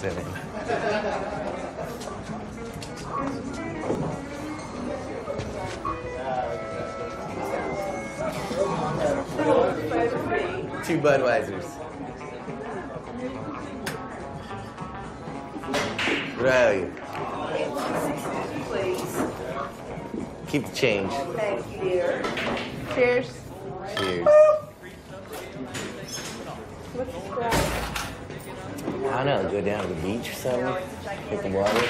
in it. Two Budweisers. What are you? Please. Keep the change. Thank you, dear. Cheers. Cheers. What's the spread? I don't know, go down to the beach or something, hit the water.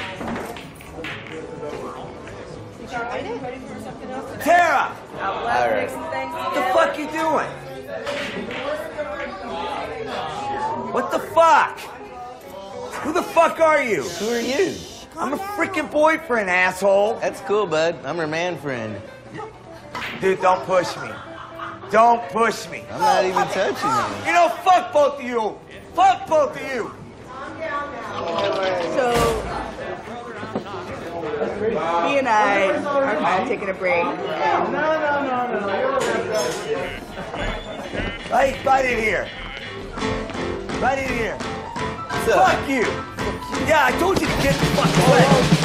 Did you write it? Ready for something else? Tara! All right. What the fuck you doing? What the fuck? Who the fuck are you? Who are you? I'm a freaking boyfriend, asshole. That's cool, bud. I'm her man friend. Dude, don't push me. Don't push me. I'm not even touching you. You know, fuck both of you. Fuck both of you. So, he and I are kind of taking a break. And Hey, right in here. Right in here. What's up? Fuck you. Yeah, I told you to get the fuck away.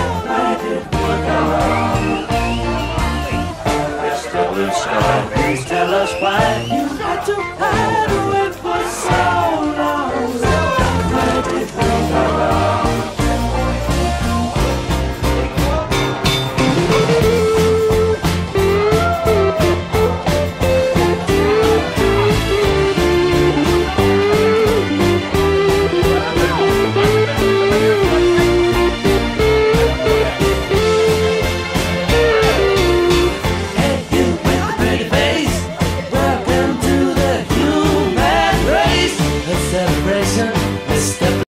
Please